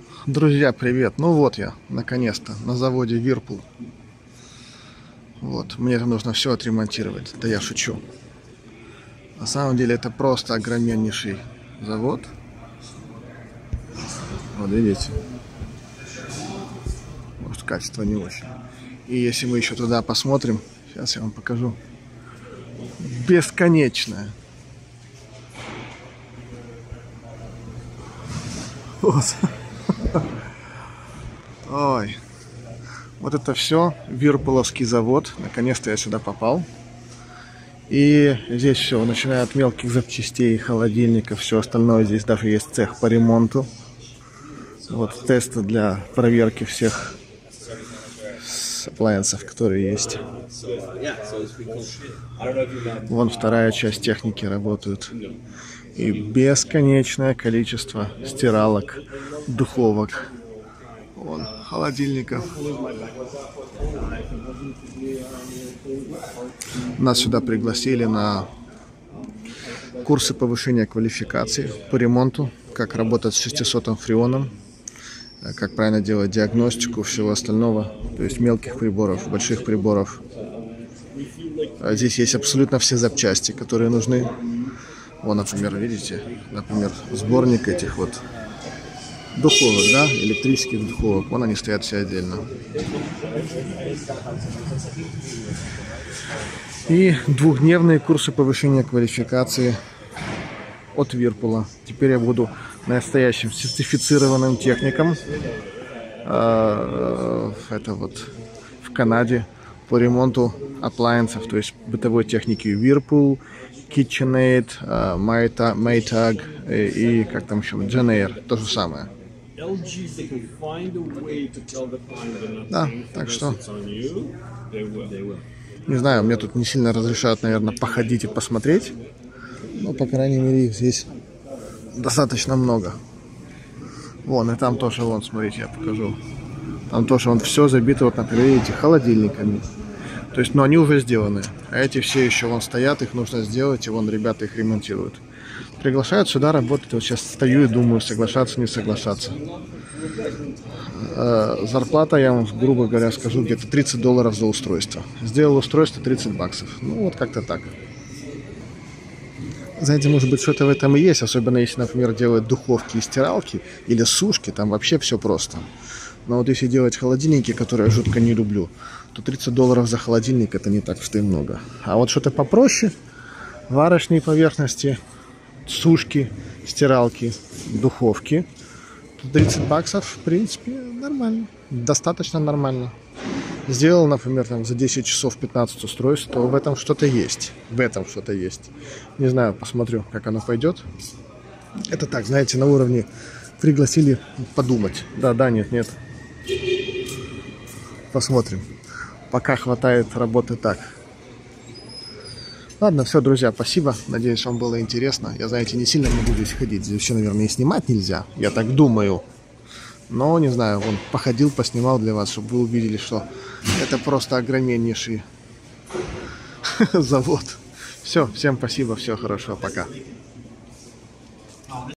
Друзья, привет! Ну вот я, наконец-то, на заводе Whirlpool. Вот, мне это нужно все отремонтировать. Да я шучу. На самом деле это просто огромнейший завод. Вот видите. Может, качество не очень. И если мы еще туда посмотрим, сейчас я вам покажу. Бесконечное. Вот. Ой. Вот это все Whirlpool'овский завод. Наконец-то я сюда попал. И здесь все, начиная от мелких запчастей, холодильников, все остальное. Здесь даже есть цех по ремонту. Вот тесты для проверки всех апплайенсов, которые есть. Вон вторая часть техники работает. И бесконечное количество стиралок, духовок, вон, холодильников. Нас сюда пригласили на курсы повышения квалификации по ремонту, как работать с 600-м фреоном, как правильно делать диагностику, всего остального, то есть мелких приборов, больших приборов. Здесь есть абсолютно все запчасти, которые нужны. Вон, например, видите, например, сборник этих вот духовок, да, электрических духовок. Вон они стоят все отдельно. И двухдневные курсы повышения квалификации от Whirlpool. Теперь я буду настоящим сертифицированным техником. Это вот в Канаде по ремонту апплайенсов, то есть бытовой техники Whirlpool, KitchenAid, Maytag и как там еще, JennAir, то же самое. Да, так что не знаю, мне тут не сильно разрешают, наверное, походить и посмотреть, но по крайней мере их здесь достаточно много. Вон, и там тоже, вон, смотрите, я покажу. Там тоже вон все забито, вот, например, видите, холодильниками. То есть, но они уже сделаны. А эти все еще вон стоят, их нужно сделать, и вон ребята их ремонтируют. Приглашают сюда работать. Вот сейчас стою и думаю, соглашаться, не соглашаться. Зарплата, я вам, грубо говоря, скажу, где-то $30 за устройство. Сделал устройство $30. Ну, вот как-то так. Знаете, может быть, что-то в этом и есть, особенно если, например, делают духовки и стиралки или сушки, там вообще все просто. Но вот если делать холодильники, которые я жутко не люблю, то $30 за холодильник это не так уж и много. А вот что-то попроще, варочные поверхности, сушки, стиралки, духовки, $30, в принципе, нормально, достаточно нормально. Сделал, например, там, за 10 часов 15 устройств, то в этом что-то есть. В этом что-то есть. Не знаю, посмотрю, как оно пойдет. Это так, знаете, на уровне пригласили подумать. Да, нет. Посмотрим. Пока хватает работы так. Ладно, все, друзья, спасибо. Надеюсь, вам было интересно. Я, знаете, не сильно не буду здесь ходить. Здесь все, наверное, и снимать нельзя. Я так думаю. Но, не знаю, он походил, поснимал для вас, чтобы вы увидели, что это просто огромнейший завод. Все, всем спасибо, всего хорошего, пока.